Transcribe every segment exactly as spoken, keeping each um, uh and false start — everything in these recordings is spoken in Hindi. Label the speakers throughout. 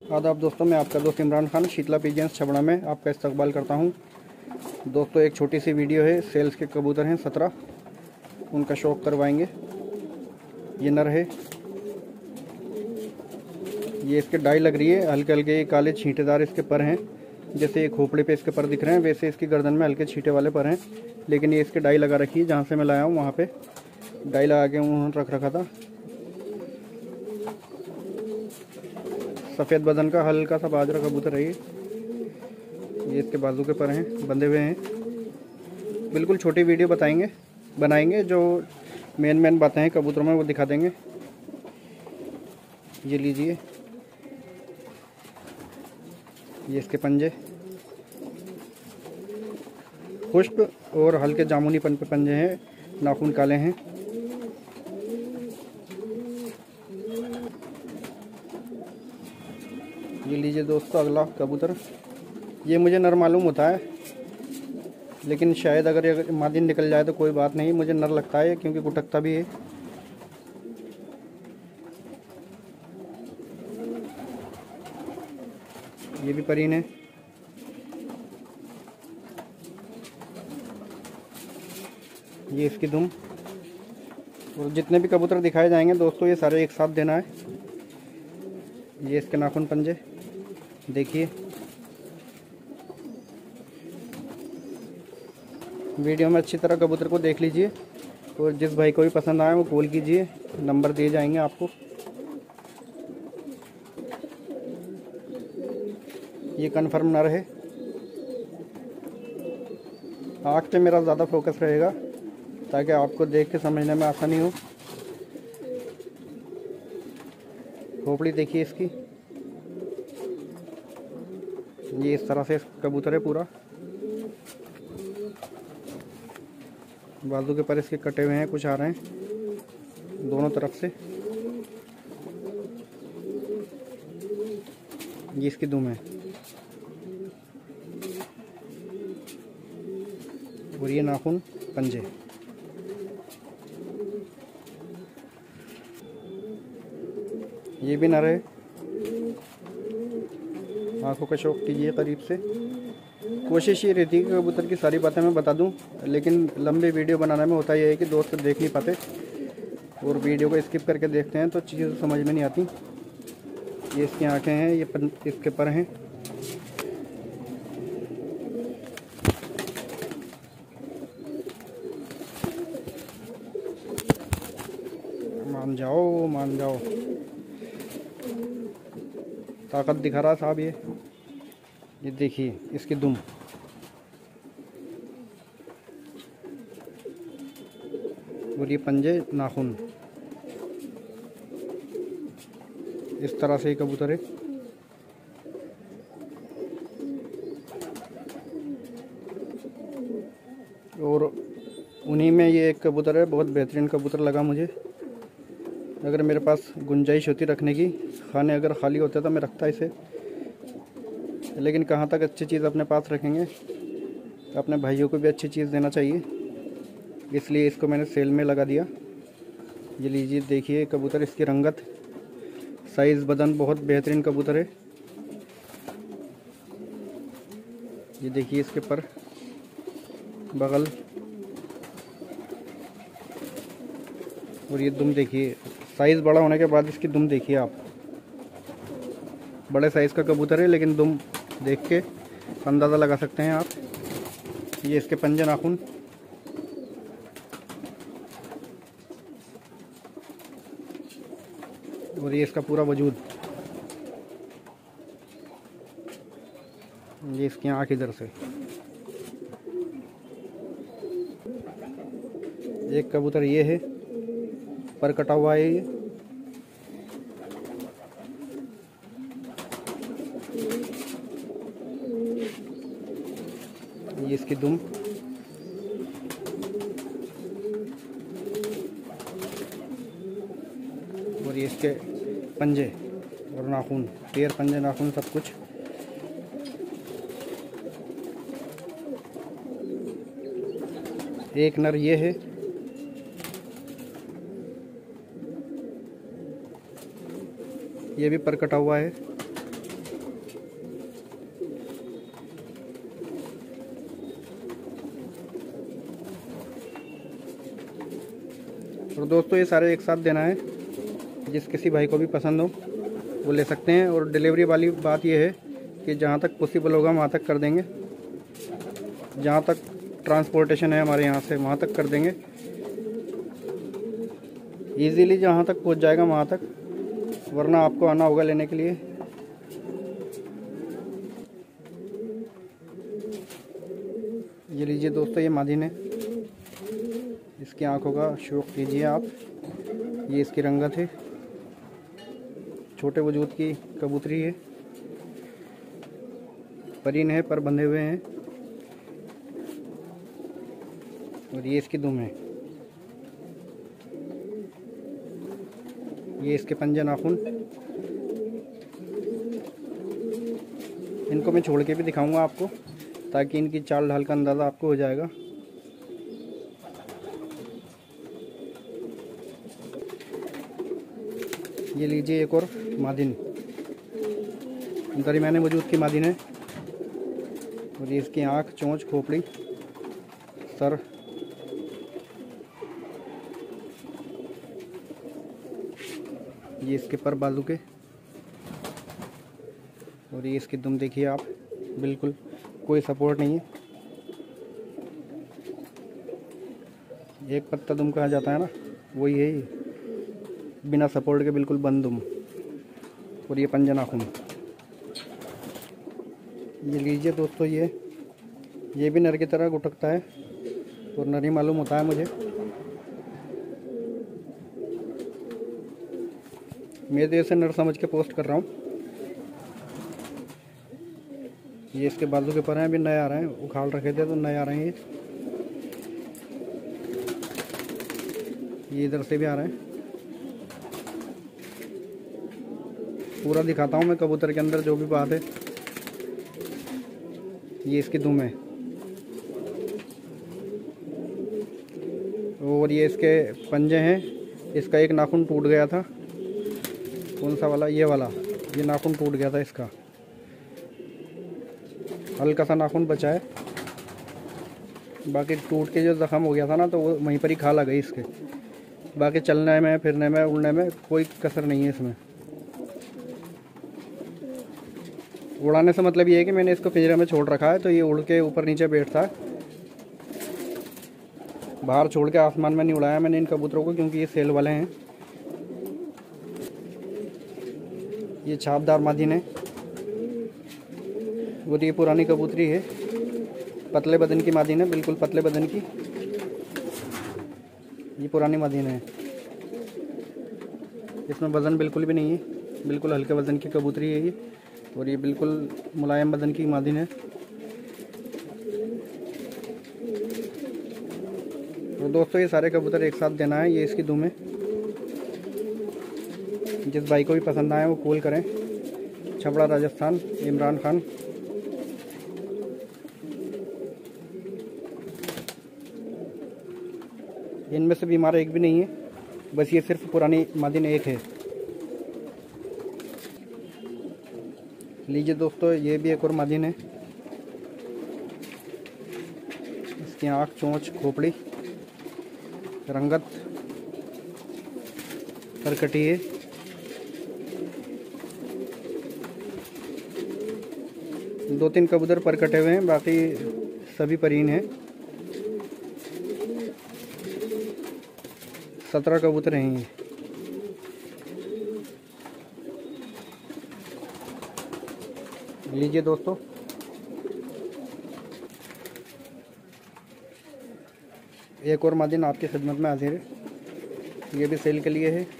Speaker 1: आदाब दोस्तों, मैं आपका दोस्त इमरान खान शीतला पिजियंस छबड़ा में आपका इस्तकबाल करता हूं। दोस्तों, एक छोटी सी वीडियो है। सेल्स के कबूतर हैं सत्रह, उनका शौक करवाएंगे। ये नर है, ये इसके डाई लग रही है। हल्के हल्के काले छींटेदार इसके पर हैं। जैसे ये खोपड़े पे इसके पर दिख रहे हैं, वैसे इसकी गर्दन में हल्के छींटे वाले पर हैं। लेकिन ये इसके डाई लगा रखी है। जहाँ से मैं लाया हूँ वहाँ पे डाई लगा के उन्होंने रख रखा था। सफ़ेद बदन का हल्का सा बाजरा कबूतर है ये। ये इसके बाजू के पर हैं, बंधे हुए हैं। बिल्कुल छोटी वीडियो बताएंगे बनाएंगे, जो मेन मेन बातें हैं कबूतरों में वो दिखा देंगे। ये लीजिए, ये इसके पंजे खुश्क और हल्के जामुनी पन पे पंजे हैं, नाखून काले हैं। ये लीजिए दोस्तों अगला कबूतर। ये मुझे नर मालूम होता है, लेकिन शायद अगर अगर मादी निकल जाए तो कोई बात नहीं। मुझे नर लगता है क्योंकि गुटकता भी है। ये भी परीन है। ये इसकी दुम। और जितने भी कबूतर दिखाए जाएंगे दोस्तों, ये सारे एक साथ देना है। ये इसके नाखून पंजे देखिए। वीडियो में अच्छी तरह कबूतर को देख लीजिए, और जिस भाई को भी पसंद आए वो कॉल कीजिए, नंबर दिए जाएंगे आपको। ये कन्फर्म नर है। आँख पे मेरा ज़्यादा फोकस रहेगा ताकि आपको देख के समझने में आसानी हो। खोपड़ी देखिए इसकी। ये इस तरह से कबूतर है पूरा। बाजू के पर इसके कटे हुए हैं, कुछ आ रहे हैं दोनों तरफ से। ये इसकी दुम है। और ये नाखून पंजे। ये भी नर है। आंखों का शौक कीजिए करीब से। कोशिश ये रहती है कि कबूतर की सारी बातें मैं बता दूं, लेकिन लंबे वीडियो बनाने में होता यह है कि दोस्त देख नहीं पाते और वीडियो को स्किप करके देखते हैं तो चीज़ें समझ में नहीं आती। ये इसकी आंखें हैं, ये पन, इसके पर हैं। मान जाओ मान जाओ, ताकत दिखा रहा साहब। ये ये देखिए इसकी दुम। और ये पंजे नाखून। इस तरह से ही कबूतर है। और उन्हीं में ये एक कबूतर है, बहुत बेहतरीन कबूतर लगा मुझे। अगर मेरे पास गुंजाइश होती रखने की, खाने अगर खाली होते तो मैं रखता इसे, लेकिन कहाँ तक अच्छी चीज़ अपने पास रखेंगे। अपने भाइयों को भी अच्छी चीज़ देना चाहिए, इसलिए इसको मैंने सेल में लगा दिया। ये लीजिए देखिए कबूतर, इसकी रंगत, साइज़, बदन बहुत बेहतरीन कबूतर है। ये देखिए इसके पर, बगल, और ये दुम देखिए। साइज़ बड़ा होने के बाद इसकी दुम देखिए आप। बड़े साइज़ का कबूतर है, लेकिन दुम देख के अंदाज़ा लगा सकते हैं आप। ये इसके पंजे नाखून। और ये इसका पूरा वजूद। ये इसकी आँख इधर से। एक कबूतर ये है, पर कटा हुआ है ये। ये इसकी दुम। और ये इसके पंजे और नाखून, पैर, पंजे, नाखून, सब कुछ। एक नर ये है। ये भी पर कटा हुआ है। और दोस्तों ये सारे एक साथ देना है, जिस किसी भाई को भी पसंद हो वो ले सकते हैं। और डिलीवरी वाली बात ये है कि जहाँ तक पॉसिबल होगा वहाँ तक कर देंगे, जहाँ तक ट्रांसपोर्टेशन है हमारे यहाँ से वहाँ तक कर देंगे, इजीली जहाँ तक पहुँच जाएगा वहाँ तक, वरना आपको आना होगा लेने के लिए। ये लीजिए दोस्तों, ये मादिन है, इसकी आंखों का शौक कीजिए आप। ये इसकी रंगत है, छोटे वजूद की कबूतरी है, परीन है, पर बंधे हुए हैं। और ये इसकी दुम है, ये इसके पंजे नाखून। इनको मैं छोड़ के भी दिखाऊंगा आपको, ताकि इनकी चाल ढाल का अंदाज़ा आपको हो जाएगा। ये लीजिए एक और मादिन, दरमियाने वजूद की मादिन है। और ये इसकी आँख, चोंच, खोपड़ी, सर, ये इसके पर बाजू के। और ये इसकी दुम देखिए आप, बिल्कुल कोई सपोर्ट नहीं है। एक पत्ता दुम कहा जाता है ना, वही है ये, बिना सपोर्ट के बिल्कुल बंद दुम। और ये पंजा नाखून। ये लीजिए दोस्तों, ये ये भी नर की तरह गुटकता है और नर ही मालूम होता है मुझे। मैं तो इसे नर समझ के पोस्ट कर रहा हूँ। ये इसके बाजू के पर हैं, अभी नए आ रहे हैं, उखाड़ रखे थे तो नए आ रहे हैं। ये इधर से भी आ रहे हैं। पूरा दिखाता हूँ मैं कबूतर के अंदर जो भी बात है। ये इसकी दुम है। और ये इसके पंजे हैं। इसका एक नाखून टूट गया था। कौन सा वाला? ये वाला, ये नाखून टूट गया था इसका। हल्का सा नाखून बचा है, बाकी टूट के जो ज़ख़म हो गया था ना, तो वो वहीं पर ही खा लग गई इसके। बाकी चलने में, फिरने में, उड़ने में कोई कसर नहीं है इसमें। उड़ाने से मतलब ये है कि मैंने इसको पिंजरे में छोड़ रखा है, तो ये उड़ के ऊपर नीचे बैठता है। बाहर छोड़ के आसमान में नहीं उड़ाया मैंने इन कबूतरों को, क्योंकि ये सेल वाले हैं। ये छापदार मादिन है और ये पुरानी कबूतरी है, पतले बदन की मादिन है, बिल्कुल पतले बदन की। ये पुरानी मादिन है, इसमें वज़न बिल्कुल भी नहीं है, बिल्कुल हल्के वज़न की कबूतरी है ये। और ये बिल्कुल मुलायम बदन की मादिन है। तो दोस्तों ये सारे कबूतर एक साथ देना है। ये इसकी दुम है। जिस भाई को भी पसंद आए वो कॉल करें। छपड़ा राजस्थान, इमरान खान। इनमें से बीमार एक भी नहीं है, बस ये सिर्फ पुरानी मादिन एक है। लीजिए दोस्तों, ये भी एक और मादिन है। इसकी आँख, चोंच, खोपड़ी, रंगत करकटी है। दो तीन कबूतर पर कटे हुए हैं, बाकी सभी परीन हैं। सत्रह कबूतर हैं ये। लीजिए दोस्तों, एक और मादिन आपकी खिदमत में हाजिर है। ये भी सेल के लिए है।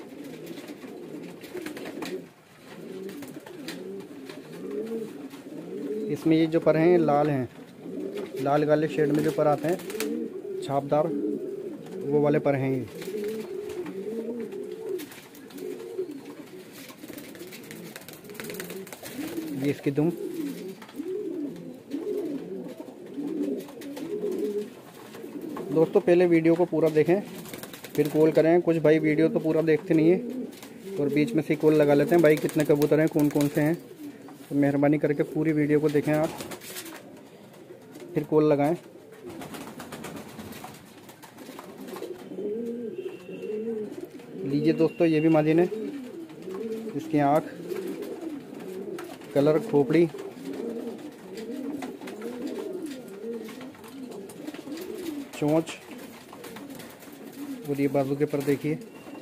Speaker 1: इसमें ये जो पर हैं लाल हैं, लाल काले शेड में जो पर आते हैं छापदार, वो वाले पर हैं ये। ये इसकी दुम। दोस्तों पहले वीडियो को पूरा देखें फिर कॉल करें। कुछ भाई वीडियो तो पूरा देखते नहीं है और बीच में से कॉल लगा लेते हैं। भाई कितने कबूतर हैं, कौन कौन से हैं, तो मेहरबानी करके पूरी वीडियो को देखें आप, फिर कॉल लगाएं। लीजिए दोस्तों, ये भी मादिन है। इसकी आँख, कलर, खोपड़ी, चोंच और ये बाजू के पर देखिए।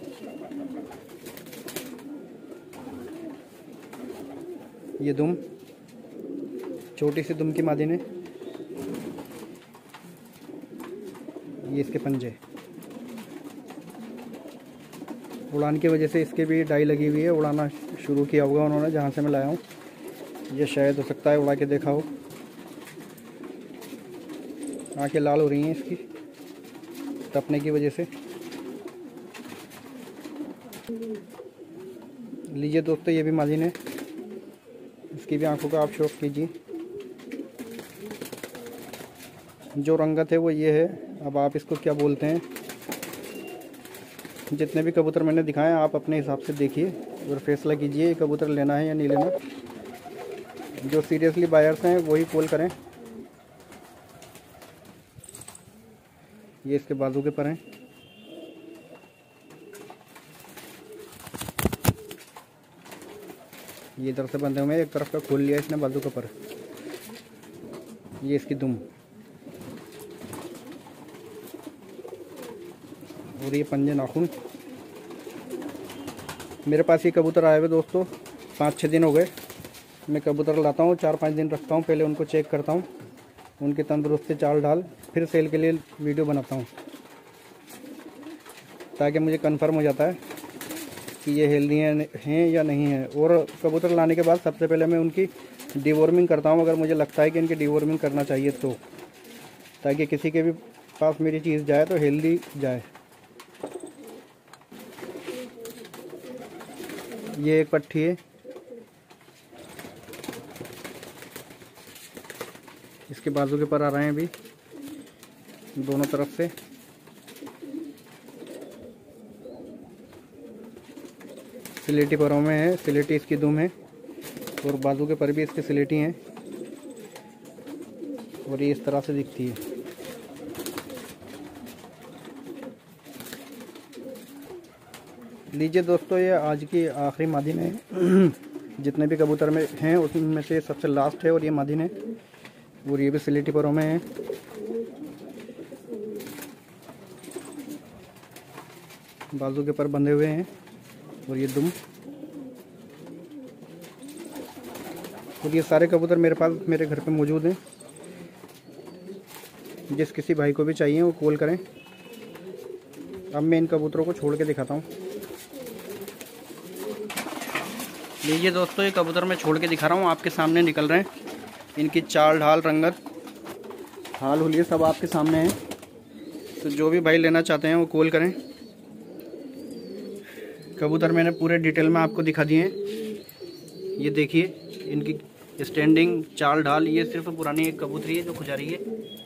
Speaker 1: ये दुम, छोटी सी दुम की मादिन है। ये इसके पंजे, उड़ान की वजह से इसके भी डाई लगी हुई है। उड़ाना शुरू किया होगा उन्होंने जहाँ से मैं लाया हूँ। ये शायद हो सकता है उड़ा के देखा हो। आँखें लाल हो रही हैं इसकी तपने की वजह से। लीजिए दोस्तों, ये भी मादिन है। इसकी भी आंखों का आप शौक कीजिए। जो रंगत है वो ये है। अब आप इसको क्या बोलते हैं। जितने भी कबूतर मैंने दिखाए आप अपने हिसाब से देखिए और फैसला कीजिए ये कबूतर लेना है या नहीं लेना। जो सीरियसली बायर्स हैं वही कॉल करें। ये इसके बाजू के पर हैं। ये इधर से बंधे हुए हैं, एक तरफ का खोल लिया इसने बाजू का पर। ये इसकी दुम और ये पंजे नाखून। मेरे पास ये कबूतर आए हुए दोस्तों पाँच छः दिन हो गए। मैं कबूतर लाता हूँ, चार पाँच दिन रखता हूँ, पहले उनको चेक करता हूँ, उनकी तंदुरुस्ती चाल ढाल, फिर सेल के लिए वीडियो बनाता हूँ, ताकि मुझे कंफर्म हो जाता है कि ये हेल्दी हैं या नहीं है। और कबूतर लाने के बाद सबसे पहले मैं उनकी डिवॉर्मिंग करता हूँ, अगर मुझे लगता है कि इनकी डिवॉर्मिंग करना चाहिए तो, ताकि किसी के भी पास मेरी चीज़ जाए तो हेल्दी जाए। ये एक पट्टी है। इसके बाजू के पर आ रहे हैं अभी दोनों तरफ से। सिलेटी परों में है, सिलेटी इसकी दुम है और बाजू के पर भी इसके सिलेटी हैं और ये इस तरह से दिखती है। लीजिए दोस्तों, ये आज की आखिरी मादिन है। जितने भी कबूतर में हैं उसमें से सबसे लास्ट है और ये मादिन है और ये भी सिलेटी परों में है। बाजू के पर बंधे हुए हैं और ये दुम। और ये सारे कबूतर मेरे पास मेरे घर पे मौजूद हैं। जिस किसी भाई को भी चाहिए वो कॉल करें। अब मैं इन कबूतरों को छोड़ के दिखाता हूँ। लीजिए दोस्तों, ये कबूतर मैं छोड़ के दिखा रहा हूँ, आपके सामने निकल रहे हैं। इनकी चाल ढाल, रंगत, हाल हुलिये सब आपके सामने हैं। तो जो भी भाई लेना चाहते हैं वो कॉल करें। कबूतर मैंने पूरे डिटेल में आपको दिखा दिए हैं। ये देखिए इनकी स्टैंडिंग, चाल ढाल। ये सिर्फ पुरानी एक कबूतरी है जो खुजा रही है।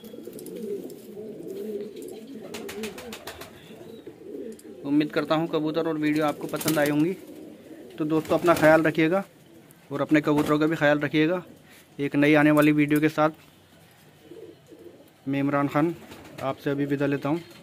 Speaker 1: उम्मीद करता हूँ कबूतर और वीडियो आपको पसंद आई होंगी। तो दोस्तों अपना ख्याल रखिएगा और अपने कबूतरों का भी ख्याल रखिएगा। एक नई आने वाली वीडियो के साथ मैं इमरान खान आपसे अभी विदा लेता हूँ।